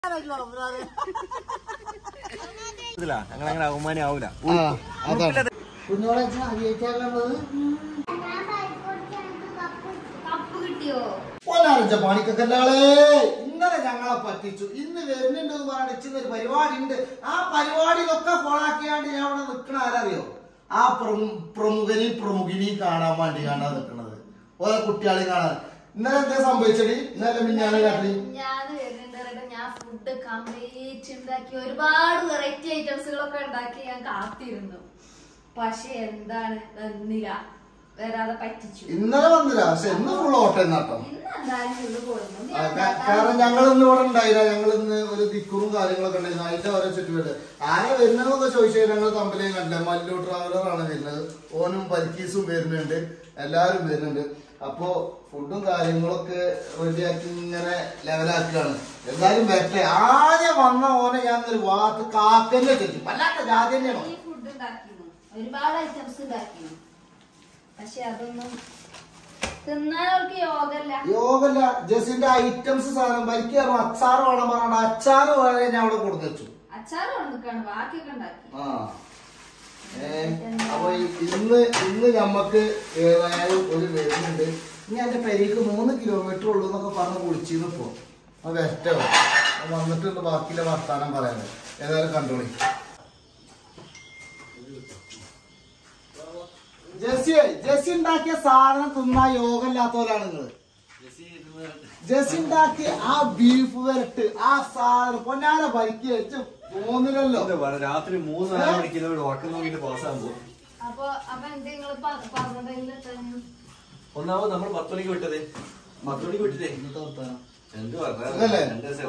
ഞങ്ങളങ്ങനെ അവമാനം ആവൂല. പണിക്കൊക്കെല്ലാളെ ഇന്നലെ ഞങ്ങളെ പറ്റിച്ചു. ഇന്ന് വരുന്നുണ്ടെന്ന് പറഞ്ഞാൽ ഇച്ചിന്നൊരു പരിപാടി ഉണ്ട്. ആ പരിപാടിയിലൊക്കെ കോളാക്കിയാണ്ട് ഞാൻ അവിടെ നിൽക്കണ ആരറിയോ? ആ പ്രമുഖിനെയും കാണാൻ വേണ്ടി കാണാൻ നിൽക്കണത് ഓരോ കുട്ടികളെ കാണാൻ. ഇന്നലെ എന്താ സംഭവിച്ചടി? ഇന്നലെ മിഞ്ഞാന്ന് രാത്രി ഞാൻ ഫുഡ് കംപ്ലീറ്റ് ഉണ്ടാക്കി, ഒരുപാട് വെറൈറ്റി ഐറ്റംസുകളൊക്കെ ഉണ്ടാക്കി ഞാൻ കാത്തിരുന്നു. പക്ഷെ എന്താണ് വന്നില്ല, വരാതെ പറ്റിച്ചു. ഇന്നലെ വന്നില്ല, പക്ഷെ ഇന്ന് ഫുൾ ഓട്ടം നാട്ടോ. കാരണം ഞങ്ങൾ ഇന്ന് ഇവിടെ ഉണ്ടായില്ല. ഞങ്ങൾ ഇന്ന് ഒരു ദിക്കുറും കാര്യങ്ങളൊക്കെ ഉണ്ടായിരുന്നു. അതിന്റെ ഓരോ ചുറ്റുപാട് ആരെ വരുന്നതെന്നൊക്കെ ചോദിച്ചാൽ ഞങ്ങൾ തമ്മിലേയും കണ്ടില്ല. മല്ലു ട്രാവലറാണ് വരുന്നത്. ഓനും ബൽക്കീസും വരുന്നുണ്ട്, എല്ലാരും വരുന്നുണ്ട്. അപ്പൊ ഫുഡും കാര്യങ്ങളൊക്കെ റെഡിയാക്കി ഇങ്ങനെ ലെവലാക്കുകയാണ്. എന്തായാലും വരട്ടെ. ആദ്യം വന്ന ഓനെ ഞാൻ ഒരു വാക്ക് കാക്കന്നെ ചോദിച്ചു. വല്ലാത്ത ജാതി തന്നെയാണോ? ഫുഡ് ഉണ്ടാക്കിയിരുന്നു, ഒരുപാട് ഐറ്റംസ് ഉണ്ടാക്കിയിരുന്നു. പക്ഷെ അതൊന്നും തിന്നാനവർക്ക് യോഗല്ല. ജസിന്റെ ഐറ്റംസ് സാധനം ബൈക്കാറും അച്ചാറ് വേണം പറഞ്ഞ അച്ചാറ് വരെ ഞാൻ അവിടെ കൊടുത്തു വെച്ചു. അച്ചാറ് വന്നിക്കാണ്, ബാക്കിയൊക്കെ ഉണ്ടാക്കി. അപ്പൊ ഇന്ന് ഞമ്മക്ക് ഏതായാലും ഒരു വരുന്നുണ്ട്. ഇനി എന്റെ പെരേക്ക് 3 കിലോമീറ്റർ ഉള്ളൂ എന്നൊക്കെ പറഞ്ഞ് കുളിച്ചിരുന്നു. ഇപ്പൊ അത് വെറ്റോ വന്നിട്ടുണ്ട്. ബാക്കിയിലെ വർത്താനം പറയാന് ഏതായാലും കണ്ടോളി. ജെസ്സി ഉണ്ടാക്കിയ സാധനം തിന്നാ യോഗം ഇല്ലാത്തവരാണ് നിങ്ങള്. ജെസ്സി ഉണ്ടാക്കിയ ആ ബീഫ് വരട്ട്, ആ സാധനം പൊന്നാല ബൈക്ക് വെച്ച് തോന്നില്ലല്ലോ. രാത്രി 3-4 മണിക്ക് ഉറക്കം നോക്കിട്ട് പാസ്സാകുമ്പോ ഒന്നാമത് നമ്മൾ 10 മണിക്ക് വിട്ടത്. 10 മണിക്ക് വിട്ടിട്ടേ എന്ത് പറഞ്ഞല്ലേ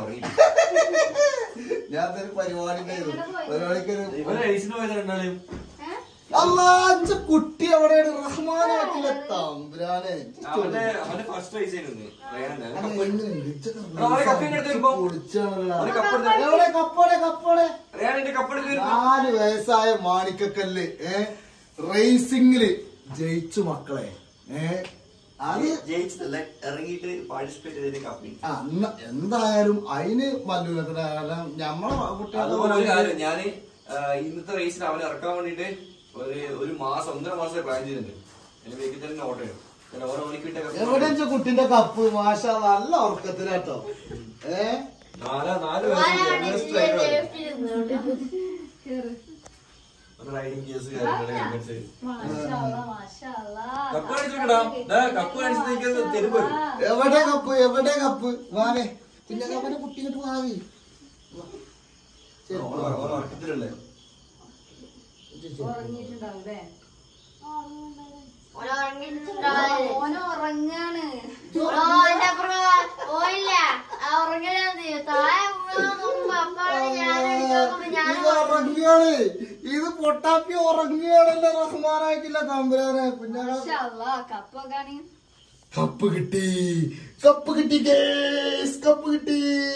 ഞാൻ പരിപാടി കുട്ടി എവിടെയാണ്? റഹ്മാനായിട്ടില്ല തമ്പുരാനെ. നാല് വയസ്സായ മാണിക്കക്കല്ല് റേസിംഗില് ജയിച്ചു മക്കളെ. എന്തായാലും അതിന് മല്ലൂരത്തിന് ഞമ്മളെ കുട്ടികളെ ഞാന് ഇന്നത്തെ റേസിൽ അവനെ ഇറക്കാൻ വേണ്ടിട്ട് ഒരു മാസം 1.5 മാസം പ്ലാൻ ചെയ്തിട്ടുണ്ട്. എന്റെ വീട്ടിൽ തന്നെ ഓർഡർ ചെയ്യും. എവിടെ കുട്ടിന്റെ കപ്പ് മാഷ നല്ല ഉറക്കത്തിലാട്ടോ. റൈഡിംഗ് കേസ് എവിടെ കപ്പ് വാവേ പിന്നെ കപ്പനെ കുട്ടിങ്ങിട്ട് വാവി ഉറക്കത്തിലല്ലേ ഉറങ്ങിയിട്ടുണ്ടാവൂലേ? ഓനുറങ്ങാണ്. ഇത് പൊട്ടാപ്പി ഉറങ്ങുകയാണല്ലോ റഹ്മാനായിട്ടില്ല തമ്പുരാനെ. കപ്പ് കിട്ടി, കപ്പ് കിട്ടി, കപ്പ് കിട്ടി.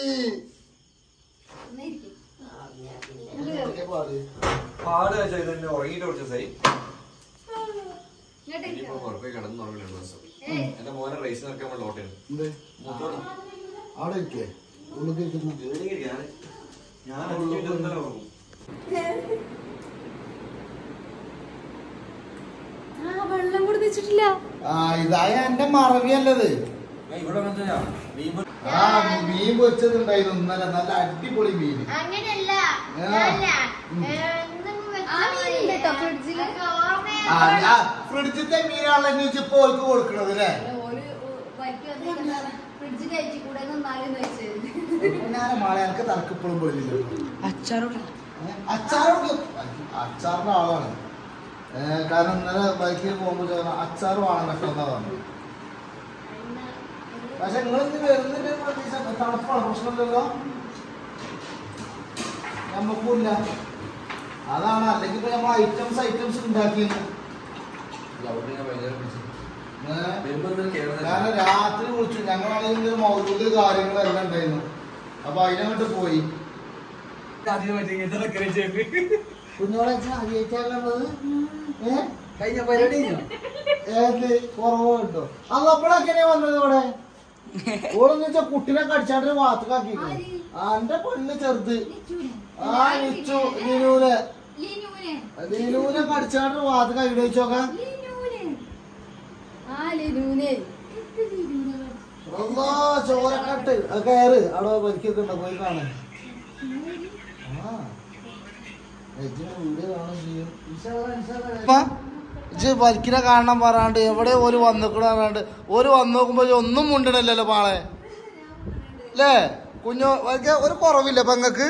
പാട് ഉറങ്ങിട്ട് കുറച്ച് ദിവസമായി. ഇനിയിപ്പോ പുറത്തേക്ക് കിടന്നു തുടങ്ങിയ ദിവസം എന്റെ മോനെ റേസ് നടക്കാൻ വേണ്ടി ഓട്ടയാണ്. അവിടെ വെള്ളം കുടിച്ചിട്ടില്ല. ഇതായ എന്റെ മറവിയല്ലത്. ഇവിടെ മീൻ പൊരിച്ചതുണ്ടായിരുന്നു ഇന്നലെ. നല്ല അടിപൊളി മീൻ. ഫ്രിഡ്ജിന്റെ മീനാണെന്ന് വെച്ചപ്പോ ഓൾക്ക് കൊടുക്കണത് അല്ലേ? മാളെ എനിക്ക് തറക്കിപ്പോഴും പോയില്ല. അച്ചാറിന്റെ ആളാണ്. കാരണം ഇന്നലെ ബൈക്കിൽ പോകുമ്പോ അച്ചാറ് വേണം കേട്ടോ എന്നാ പറഞ്ഞു. പക്ഷെ നിങ്ങളിന്ന് വരുന്നില്ല പ്രതീക്ഷ. തണുപ്പാണ്, പ്രശ്നമില്ലല്ലോ. നമ്മക്കൂല്ല. അതാണ്. അല്ലെങ്കിൽ ഇപ്പൊ നമ്മൾ ഐറ്റംസ് ഉണ്ടാക്കിയത്. കാരണം രാത്രി വിളിച്ചു. ഞങ്ങളാണെങ്കിൽ മൗലൂദ് കാര്യങ്ങളെല്ലാം ഉണ്ടായിരുന്നു. അപ്പൊ അതിനങ്ങോട്ട് പോയി. കുഞ്ഞോളെ അരിയേറ്റാറുള്ളത് കഴിഞ്ഞ പരിപാടി ഏത് കുറവ് കിട്ടോ? അത് അപ്പോഴെങ്ങനെയാ വന്നത് ഇവിടെ? ഓളെന്ന് വെച്ചാ കുട്ടിനെ കടിച്ചാണ്ട് വാത്തക്കാക്കി എന്റെ പെണ്ണ് ചെറുത് ആ നിച്ചു ലിനൂനെ കടിച്ചാണ്ട് വാത്തക്കാക്കി ചോക്കാം ചോരക്കട്ട് കയറ് അവിടെ വലിക്കൊക്കെ ഉണ്ടോ പോയി കാണാൻ ബൽക്കിനെ കാണണം പറയാണ്ട് എവിടെ ഓര് വന്നിക്കണാണ്ട് ഓര് വന്നു നോക്കുമ്പോ ഒന്നും മുണ്ടണല്ലോ പാളെ അല്ലേ കുഞ്ഞു ഒരു കുറവില്ല പെങ്ങക്ക്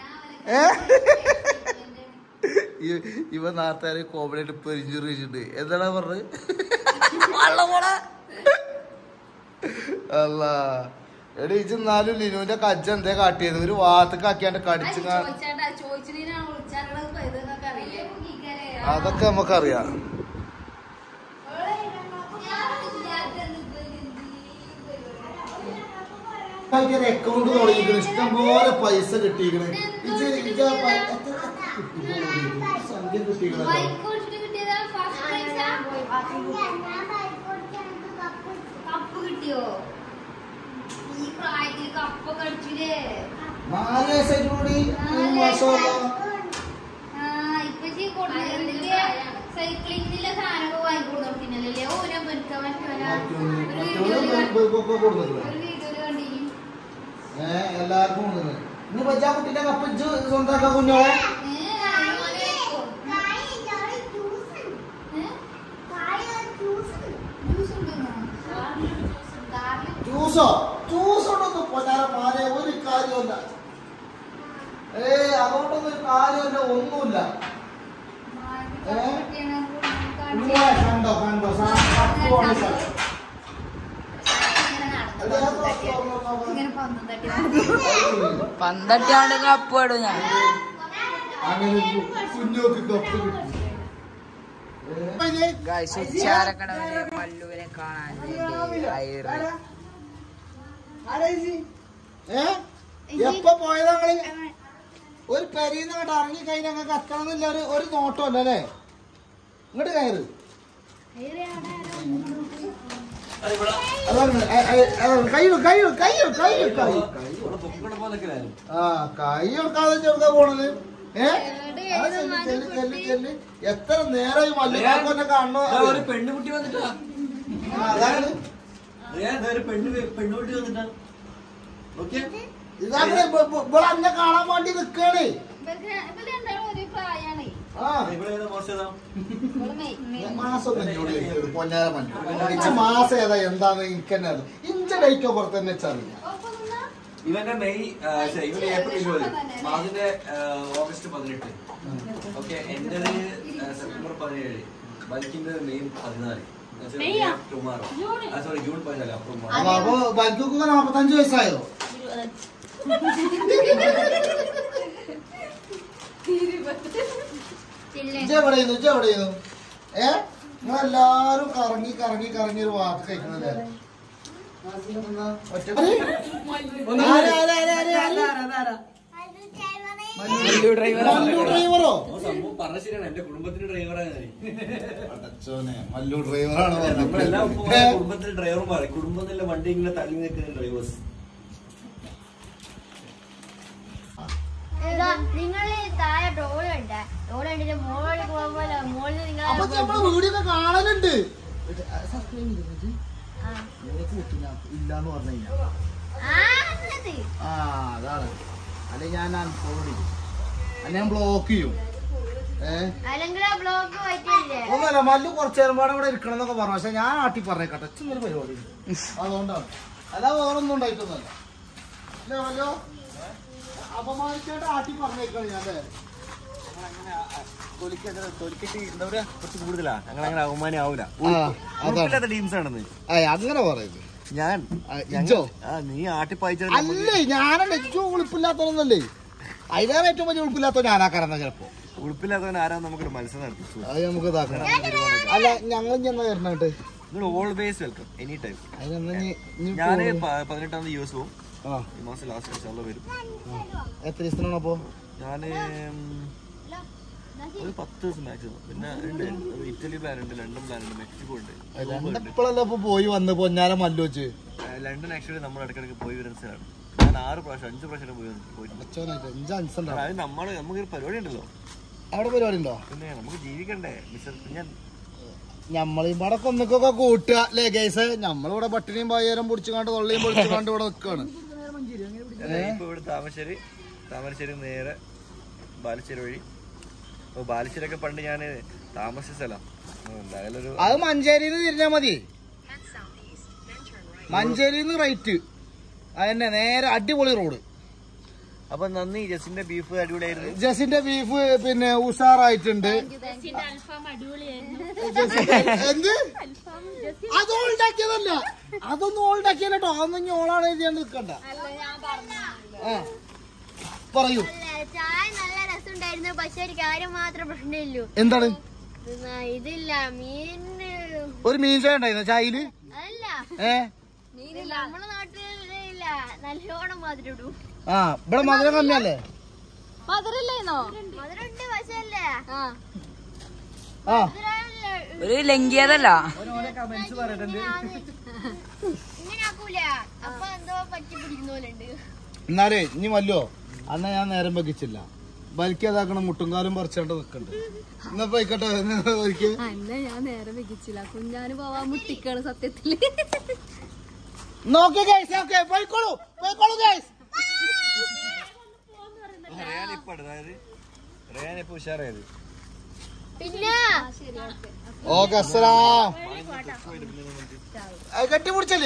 ഇവ നേരത്തെ കോമഡിയായിട്ട് പെരിഞ്ചൂറ് വെച്ചിട്ടുണ്ട് എന്താണ് പറഞ്ഞത് അല്ല എടി ഇന്നാലും ലിനുവിന്റെ കജ്ജ എന്തേ കാട്ടിയത് ഒരു വാത്തക്ക് ആക്കിയാണ്ട് കടിച്ചു അതൊക്കെ നമുക്കറിയാം അക്കൗണ്ട് തുടങ്ങിയിരിക്കുന്നു ഇഷ്ടംപോലെ പൈസ കിട്ടിയിരിക്കണ് സംഖ്യ കിട്ടിയിരിക്കണല്ലോ സൈക്ലിങ്ങിലെ സാധനമൊക്കെ വാങ്ങിക്കൊടുത്തില്ലേ ഓരോ എല്ലാവർക്കും ഇനി പറ്റാ കുട്ടിന്റെ കപ്പിച്ച് സ്വന്തമാക്കാ കുഞ്ഞോളെ ജ്യൂസോടൊന്നും പൊന്നാരം മാരെ ഒരു കാര്യമല്ല അതുകൊണ്ടൊന്നും ഒരു കാര്യമല്ല ഒന്നുമില്ല കണ്ടോ പന്തട്ടിയാണ്ട് കപ്പ് ഇടും ഞാൻ കുഞ്ഞോക്ക് കപ്പ് കിട്ടി ചാരക്കടവിലെ മല്ലുവിനെ കാണാൻ എപ്പ പോയതങ്ങള് ഒരു പെരീന്ന് അങ്ങോട്ട് ഇറങ്ങി കഴിഞ്ഞ ഞങ്ങൾക്ക് എത്തണമെന്നില്ല ഒരു നോട്ടമല്ല അല്ലേ ഇങ്ങോട്ട് കയറ് കൈ എടുക്കാതെ ചെറുതാ പോണത് എത്ര നേരമായി മല്ലിനെ കാണണോ പെണ്ണുകുട്ടി വന്നിട്ടാ പെണ്ണുകുട്ടി വന്നിട്ടാ ഇതാണ് ഇവിടെ അന്നെ കാണാൻ വേണ്ടി നിക്കണേ മാസം ഏതാ എന്താന്ന് എനിക്ക് തന്നെ ഇഞ്ച ഡേറ്റ് ഓഫ് ബർത്ത് തന്നെ വെച്ചറിയില്ല ഇവന്റെ മെയ് ഇവന്റെ ഏപ്രിൽ 20 മാതിന്റെ ഓഗസ്റ്റ് 18 ഓക്കെ എന്റെ സെപ്റ്റംബർ 17 ബൈക്കിന്റെ മെയ് 14 ടുമാറോ സോറി ജൂൺ 14 അപ്പൊ ബൈക്കൊക്കെ 45 വയസ്സായോ എവിടെയുന്നു നിങ്ങളെല്ലാരും കറങ്ങി ഒരു വാക്ക് കഴിക്കുന്നല്ലേ ഡ്രൈവറോ പറഞ്ഞ ശരിയാണ് എന്റെ കുടുംബത്തിന്റെ ഡ്രൈവറാണ് മല്ലു ഡ്രൈവറാണ് കുടുംബത്തിലെ ഡ്രൈവർമാർ കുടുംബത്തിലെ വണ്ടി ഇങ്ങനെ തള്ളി നിൽക്കുന്ന ഡ്രൈവേഴ്സ് നിങ്ങള് താഴെ ടോളുണ്ട് ടോളുണ്ട് മോളിൽ പോകുമ്പോൾ മോളിൽ നിങ്ങൾ വീഡിയോ ഒക്കെ കാണലുണ്ട് ഇല്ലാന്ന് പറഞ്ഞു കഴിഞ്ഞാൽ അതാണ് അല്ലെ ഞാൻ അൺഫോളോ ചെയ്യും അല്ലെ ഞാൻ ബ്ലോക്ക് ചെയ്യും ഒന്നല്ല മല്ലു കുറച്ചു നേരം പാടെ ഇവിടെ ഇരിക്കണം എന്നൊക്കെ പറഞ്ഞു പക്ഷെ ഞാൻ ആട്ടി പറഞ്ഞേക്കട്ടെ ചെന്നൊരു പരിപാടി അതുകൊണ്ടാണ് അല്ല വേറൊന്നും ഉണ്ടായിട്ടൊന്നല്ല അല്ലേ മല്ലോ അപമാനിച്ചായിട്ട് ആട്ടി പറഞ്ഞേക്കാണ് ഞാൻ കുറച്ച് കൂടുതലാ ഞങ്ങൾ അങ്ങനെ അവമാനം ആവൂല ടീംസ് ആണെന്ന് അങ്ങനെ പറയുന്നത് ഞാൻ നീ ആട്ടിപ്പായിച്ച അല്ലേ ഞാനല്ല ഏറ്റവും ഉളുപ്പില്ലാത്തവരൊന്നല്ലേ അതിലേറെ ഏറ്റവും വലിയ ഉളുപ്പില്ലാത്തവൻ ഞാനാക്കാരെന്നാ ചിലപ്പോ ഉളുപ്പില്ലാത്തവൻ ആരാന്ന് നമുക്ക് മത്സരം നടത്തും അത് നമുക്ക് ഇതാക്കണം അല്ല ഞങ്ങൾ ചെന്നാ വരണായിട്ട് നിങ്ങൾ ഓൾവേസ് വെൽക്കം എനി ടൈം ഞാൻ 18 ദിവസവും ഈ മാസം ലാസ്റ്റ് വരും എത്ര ദിവസത്തിനാണ് അപ്പോ ഞാന് ഒരു 10 ദിവസം മാക്സിമം. പിന്നെ ഉണ്ട് ഇറ്റലി പ്ലാൻ ഉണ്ട്, ലണ്ടൻ പ്ലാൻ ഉണ്ട്, മെക്സിക്കോ ഉണ്ട്. ഇപ്പോഴല്ലേ ഇപ്പൊ പോയി വന്ന് പൊന്നാര മല്ലു വെച്ച്. ലണ്ടൻ ആക്ച്വലി നമ്മൾ ഇടയ്ക്കിടയ്ക്ക് പോയി വരുന്ന സ്ഥലമാണ്. ഞാൻ 5 പ്രാവശ്യം പോയിട്ടുണ്ട്. അത് നമുക്കൊരു പരിപാടി ഉണ്ടല്ലോ. അവിടെ പരിപാടി ഉണ്ടോ? പിന്നെ നമുക്ക് ജീവിക്കണ്ടേ മിസ്റ്റർ കുഞ്ഞൻ. നമ്മളിവിടെ കൊന്നൊക്കെ കൂട്ടുക അല്ലേ ഗൈസ്? നമ്മളിവിടെ പട്ടിണിയും പായേരം പൊടിച്ചുകൊണ്ട് തൊള്ളിയും പൊടിച്ചുകൊണ്ട് ഇവിടെ നിൽക്കാണ്. ഇപ്പൊ ഇവിടെ താമരശ്ശേരി നേരെ ബാലുശ്ശേരി വഴി. ബാലുശ്ശേരിയൊക്കെ പണ്ട് ഞാൻ താമസിച്ച സ്ഥലം. എന്തായാലും അത് മഞ്ചേരിന്ന് തിരിഞ്ഞാ മതി. മഞ്ചേരിന്ന് റൈറ്റ് അതന്നെ നേരെ അടിപൊളി റോഡ്. അപ്പൊ നന്ദി. ജസിന്റെ ബീഫ് അടിപൊളിയായിരുന്നു. ജസിന്റെ ബീഫ് പിന്നെ ഉഷാറായിട്ടുണ്ട്. എന്ത് അത് ഓൾഡാക്കിയതല്ല, അതൊന്നും ഓൾഡാക്കിയല്ലോ. അതൊന്നും ഇനി ഓളാണ് എഴുതിയാണ്ട് നിൽക്കണ്ട. പറയൂ. ചായ നല്ല രസമുണ്ടായിരുന്നു, പക്ഷെ ഒരു കാര്യം മാത്രം പ്രശ്നമില്ലു. എന്താണ്? ഇതില്ല മീന്. ഒരു മീൻ ചായ ഉണ്ടായിരുന്നു ചായയില്. അതല്ല നമ്മളെ നാട്ടിലില്ല, നല്ലോണം മധുരം ഇടും. ആ ഇവിടെ മധുരം കമ്മിയല്ലേ? മധുരല്ലേന്നോ? മധുരണ്ട് പക്ഷേ അല്ലേ ഒരു ലംഘിയതല്ല. ഇങ്ങനെ ആക്കൂല. അപ്പൊ എന്തോ പറ്റി പിടിക്കുന്ന പോലെ ഉണ്ട്. എന്നാലേ ഇനി വല്ലോ അന്ന് ഞാൻ നേരം വെക്കിച്ചില്ല. ബലിക്കതാക്കണം മുട്ടുംകാലും പറിച്ചോണ്ട് നിക്കണ്ട്. എന്നാ പോയിക്കട്ടെ. അല്ല ഞാൻ നേരം വെക്കിച്ചില്ല, കുഞ്ഞാന് പോവാൻ മുട്ടിക്കാണ് സത്യത്തില്. നോക്കി ഗൈസ്. ഓക്കെ പോയിക്കോളൂ പോയിക്കോളൂ ഗൈസ്. പിന്നെ ഓക്കെ അസ്സലാം. കെട്ടിപ്പിടിച്ചല്ലേ?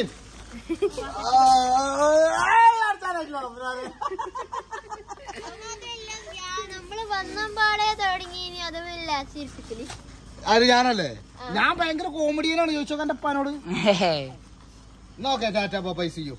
നമ്മള് വന്നമ്പാടെ തുടങ്ങി. ഇനി അതുമില്ല ചിരിപ്പിക്കല്. അത് ഞാനല്ലേ? ഞാൻ ഭയങ്കര കോമഡിയനാണ്. ചോദിച്ചോ എന്റെ അപ്പാനോട്. നോക്കെ ടാറ്റ പൈസ ചെയ്യൂ.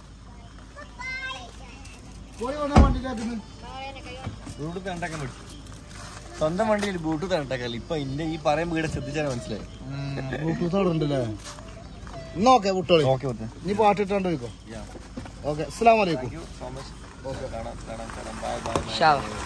പോയി വന്ന വണ്ടിക്കകത്ത് ബ്ലൂടൂത്ത് കണ്ടാക്കാൻ പറ്റും. സ്വന്തം വണ്ടിയിൽ ബ്ലൂടൂത്ത് കണ്ടാക്കല്ല. ഇപ്പൊ ഇന്റെ ഈ പറയും വീട് ശ്രദ്ധിച്ചാൽ മനസ്സിലായി. ബ്ലൂടൂത്ത് അവിടെ ഉണ്ടല്ലേ? നോക്കെ വിട്ടോളി. നീ പാട്ടിട്ടാണ്ട് പോയിക്കോ. ഓക്കെ അസ്സലാമു അലൈക്കും. Thank you so much. Okay കാണാം. Bye by.